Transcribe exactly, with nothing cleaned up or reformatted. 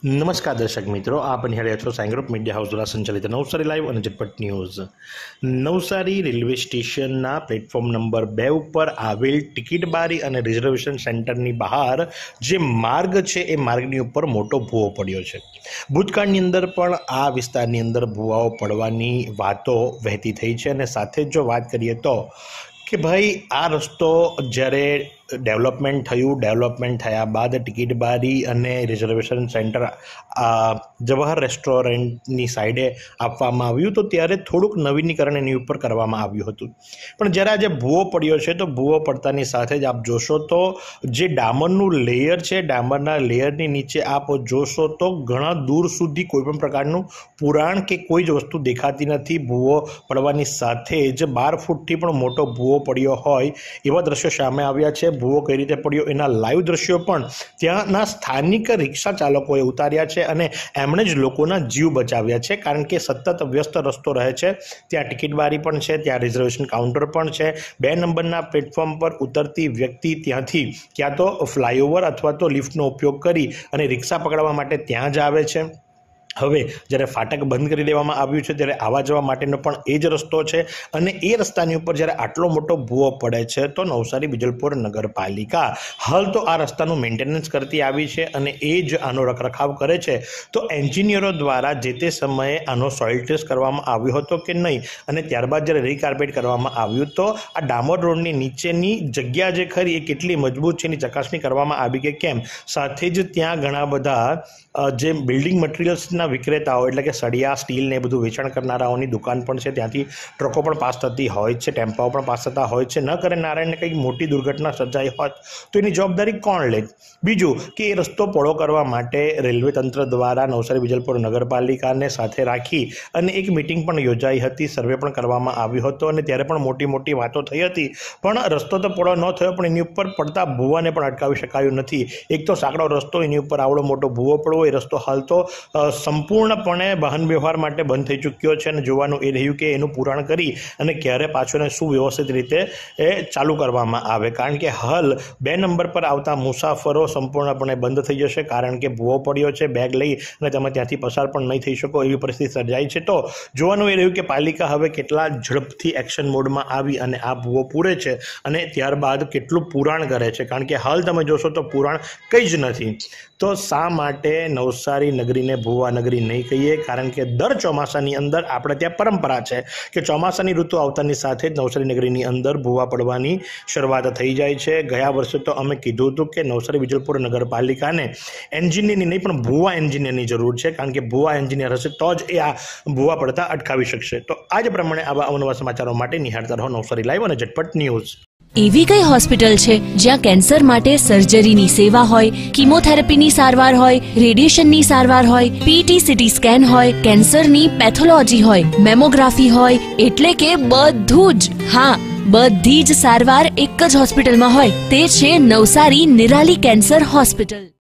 નમસ્કાર દર્શક મિત્રો, આપ નિહાળ્યા છો સાઈ ગ્રુપ મીડિયા હાઉસ દ્વારા સંચાલિત નવસારી લાઈવ અને ઝટપટ ન્યૂઝ। નવસારી રેલવે સ્ટેશનના પ્લેટફોર્મ નંબર બે ઉપર આવેલ ટિકિટ બારી અને રિઝર્વેશન સેન્ટરની બહાર જે માર્ગ છે એ માર્ગની ઉપર મોટો ભૂવો પડ્યો છે। ભૂતકાળની અંદર પણ આ વિસ્તારની અંદર ભૂવાઓ પડવાની વાતો વહેતી થઈ છે અને સાથે જ જો વાત કરીએ તો કે ભાઈ આ રસ્તો જ્યારે ડેવલપમેન્ટ થયું ડેવલપમેન્ટ થયા બાદ ટિકિટ બારી અને રિઝર્વેશન સેન્ટર જવાહર રેસ્ટોરન્ટની સાઈડે આપવામાં આવ્યું તો ત્યારે થોડુંક નવીનીકરણ એની ઉપર કરવામાં આવ્યું હતું। પણ જ્યારે આજે ભૂવો પડ્યો છે તો ભૂવો પડતાની સાથે જ આપ જોશો તો જે ડામરનું લેયર છે ડામરના લેયરની નીચે આપ જોશો તો ઘણા દૂર સુધી કોઈપણ પ્રકારનું પુરાણ કે કોઈ જ વસ્તુ દેખાતી નથી। ભૂવો પડવાની સાથે જ બાર ફૂટથી પણ મોટો ભૂવો પડ્યો હોય એવા દ્રશ્યો સામે આવ્યા છે। ભૂવો કઈ રીતે પડ્યો એના લાઈવ દ્રશ્યો પણ ત્યાંના સ્થાનિક રિક્ષા ચાલકોએ ઉતાર્યા છે અને એમણે જ લોકોના જીવ બચાવ્યા છે, કારણ કે સતત વ્યસ્ત રસ્તો રહે છે। ત્યાં ટિકિટ બારી પણ છે, ત્યાં રિઝર્વેશન કાઉન્ટર પણ છે। બે નંબરના પ્લેટફોર્મ પર ઉતરતી વ્યક્તિ ત્યાંથી ક્યાં તો ફ્લાયઓવર અથવા તો લિફ્ટનો ઉપયોગ કરી અને રિક્ષા પકડવા માટે ત્યાં જ આવે છે। હવે જ્યારે ફાટક બંધ કરી દેવામાં આવ્યું છે ત્યારે આવવા જવા માટેનો પણ એ જ રસ્તો છે અને એ રસ્તાની ઉપર જ્યારે આટલો મોટો ભૂવો પડે છે તો નવસારી વિજલપુર નગરપાલિકા હાલ તો આ રસ્તાનું મેન્ટેનન્સ કરતી આવી છે અને એ જ આનો રખરખાવ કરે છે। તો એન્જિનિયરો દ્વારા જે તે સમયે આનો સોઇલ ટેસ્ટ કરવામાં આવ્યો હતો કે નહીં અને ત્યારબાદ જ્યારે રીકાર્પેટ કરવામાં આવ્યું તો આ ડામર રોડની નીચેની જગ્યા જે ખરી એ કેટલી મજબૂત છે એની ચકાસણી કરવામાં આવી કે કેમ। સાથે જ ત્યાં ઘણા બધા જે બિલ્ડિંગ મટીરિયલ્સના વિક્રેતાઓ એટલે કે સળિયા સ્ટીલ ને બધું વેચાણ કરનારાઓની દુકાન પણ છે, ત્યાંથી ટ્રકો પણ પાસ થતી હોય છે, ટેમ્પાઓ પણ પાસ થતા હોય છે। ન કરે નારાયણને કંઈક મોટી દુર્ઘટના સર્જાઈ હોત તો એની જવાબદારી કોણ લે? બીજું કે એ રસ્તો પહોળો કરવા માટે રેલવે તંત્ર દ્વારા નવસારી વિજલપુર નગરપાલિકાને સાથે રાખી અને એક મિટિંગ પણ યોજાઈ હતી, સર્વે પણ કરવામાં આવ્યો હતો અને ત્યારે પણ મોટી મોટી વાતો થઈ હતી। પણ રસ્તો તો પહોળો ન થયો પણ એની ઉપર પડતા ભૂવાને પણ અટકાવી શકાયું નથી। એક તો સાંકડો રસ્તો, એની ઉપર આવડો મોટો ભૂવો પડવો, એ રસ્તો હાલ તો સંપૂર્ણપણે વાહન વ્યવહાર માટે બંધ થઈ ચૂક્યો છે અને જોવાનું એ રહ્યું કે એનું પુરાણ કરી અને ક્યારે પાછું એને સુવ્યવસ્થિત રીતે એ ચાલુ કરવામાં આવે, કારણ કે હાલ બે નંબર પર આવતા મુસાફરો સંપૂર્ણપણે બંધ થઈ જશે, કારણ કે ભૂવો પડ્યો છે, બેગ લઈ અને તમે ત્યાંથી પસાર પણ નહીં થઈ શકો એવી પરિસ્થિતિ સર્જાઈ છે। તો જોવાનું એ રહ્યું કે પાલિકા હવે કેટલા ઝડપથી એક્શન મોડમાં આવી અને આ ભૂવો પૂરે છે અને ત્યારબાદ કેટલું પુરાણ કરે છે, કારણ કે હાલ તમે જોશો તો પુરાણ કંઈ જ નથી। તો શા માટે નવસારી નગરીને ભૂવા નગરી નહીં કહીએ? કારણ કે દર ચોમાસાની અંદર આપણે ત્યાં પરંપરા છે કે ચોમાસાની ઋતુ આવતાની સાથે જ નવસારી નગરીની અંદર ભૂવા પડવાની શરૂઆત થઈ જાય છે। ગયા વર્ષે તો અમે કીધું હતું કે નવસારી વિજલપુર નગરપાલિકાને એન્જિનિયરની નહીં પણ ભૂવા એન્જિનિયરની જરૂર છે, કારણ કે ભૂવા એન્જિનિયર હશે તો જ એ આ ભૂવા પડતા અટકાવી શકશે। તો આ જ પ્રમાણે આવા અવનવા સમાચારો માટે નિહાળતા રહો નવસારી લાઈવ અને ઝટપટ ન્યૂઝ। એવી કઈ હોસ્પિટલ છે જ્યાં કેન્સર માટે સર્જરીની સેવા હોય, કીમોથેરાપીની સારવાર હોય, રેડિયેશનની સારવાર હોય, પીટી સીટી સ્કેન હોય, કેન્સરની પેથોલોજી હોય, મેમોગ્રાફી હોય, એટલે કે બધું જ? હા, બધી જ સારવાર એક જ હોસ્પિટલમાં હોય, તે છે નવસારી નિરાલી કેન્સર હોસ્પિટલ।